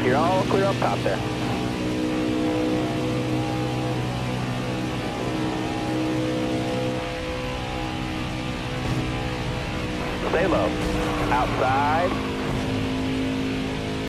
You're all clear up top there. Stay low. Outside.